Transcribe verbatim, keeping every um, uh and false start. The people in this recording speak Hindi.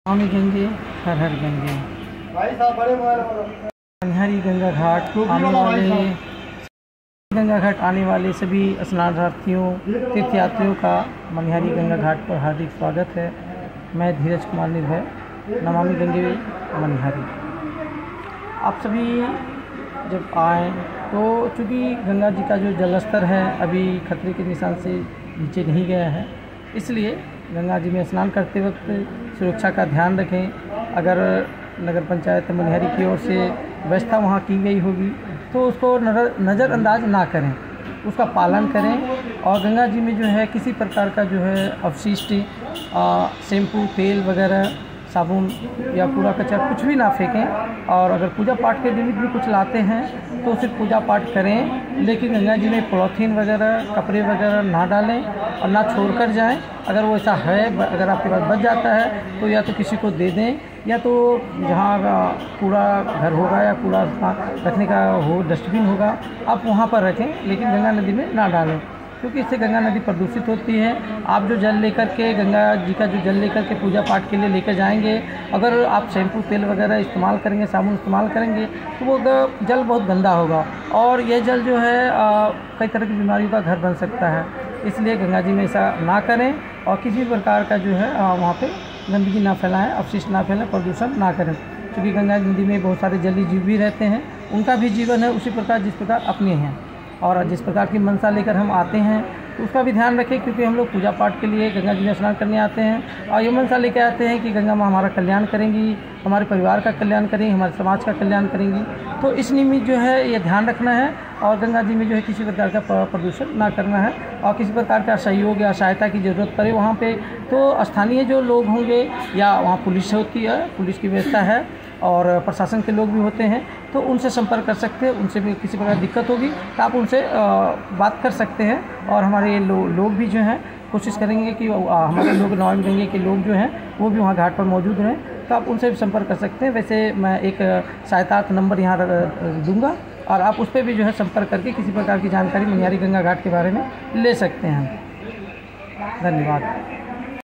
नमामि गंगे हर हर गंगे। मनिहारी गंगा घाट आने वाले गंगा घाट आने वाले सभी स्नानार्थियों तीर्थयात्रियों का मनिहारी गंगा घाट पर हार्दिक स्वागत है। मैं धीरज कुमार निर्भय, नमामि गंगे मनिहारी। आप सभी जब आएँ तो चूँकि गंगा जी का जो जल स्तर है अभी खतरे के निशान से नीचे नहीं गया है, इसलिए गंगा जी में स्नान करते वक्त सुरक्षा का ध्यान रखें। अगर नगर पंचायत मनिहारी की ओर से व्यवस्था वहाँ की गई होगी तो उसको नज़र नज़रअंदाज ना करें, उसका पालन करें। और गंगा जी में जो है किसी प्रकार का जो है अवशिष्ट शैम्पू, तेल वगैरह, साबुन या कूड़ा कचरा कुछ भी ना फेंकें। और अगर पूजा पाठ के निमित्त भी कुछ लाते हैं तो सिर्फ पूजा पाठ करें, लेकिन गंगा जी में पॉलीथीन वगैरह, कपड़े वगैरह ना डालें और ना छोड़ कर जाएँ। अगर वो ऐसा है, अगर आपके पास बच जाता है तो या तो किसी को दे दें, या तो जहाँ कूड़ा घर होगा या कूड़ा रखने का हो डस्टबिन होगा आप वहाँ पर रखें, लेकिन गंगा नदी में ना डालें, क्योंकि इससे गंगा नदी प्रदूषित होती है। आप जो जल लेकर के गंगा जी का जो जल लेकर के पूजा पाठ के लिए लेकर जाएंगे, अगर आप शैम्पू, तेल वगैरह इस्तेमाल करेंगे, साबुन इस्तेमाल करेंगे तो वो जल बहुत गंदा होगा और ये जल जो है आ, कई तरह की बीमारियों का घर बन सकता है। इसलिए गंगा जी में ऐसा ना करें और किसी प्रकार का जो है आ, वहाँ पे गंदगी ना फैलाएं, अपशिष्ट ना फैलाएं, प्रदूषण ना करें। क्योंकि गंगा नदी में बहुत सारे जलीय जीव भी रहते हैं, उनका भी जीवन है उसी प्रकार जिस प्रकार अपने हैं। और जिस प्रकार की मनसा लेकर हम आते हैं तो उसका भी ध्यान रखें, क्योंकि हम लोग पूजा पाठ के लिए गंगा जी में स्नान करने आते हैं और ये मनसा लेकर आते हैं कि गंगा माँ हमारा कल्याण करेंगी, हमारे परिवार का कल्याण करेंगी, हमारे समाज का कल्याण करेंगी। तो इस निमित्त जो है ये ध्यान रखना है और गंगा जी में जो है किसी प्रकार का प्रदूषण ना करना है। और किसी प्रकार का सहयोग या सहायता की ज़रूरत पड़े वहाँ पे तो स्थानीय जो लोग होंगे या वहाँ पुलिस होती है, पुलिस की व्यवस्था है और प्रशासन के लोग भी होते हैं, तो उनसे संपर्क कर सकते हैं। उनसे भी किसी प्रकार दिक्कत होगी तो आप उनसे बात कर सकते हैं। और हमारे लो, लोग भी जो हैं कोशिश करेंगे कि हमारे लोग नमामि गंगे के लोग जो हैं वो भी वहाँ घाट पर मौजूद रहें, तो आप उनसे भी संपर्क कर सकते हैं। वैसे मैं एक सहायता नंबर यहाँ दूँगा और आप उस पर भी जो है संपर्क करके किसी प्रकार की जानकारी मनिहारी गंगा घाट के बारे में ले सकते हैं। धन्यवाद।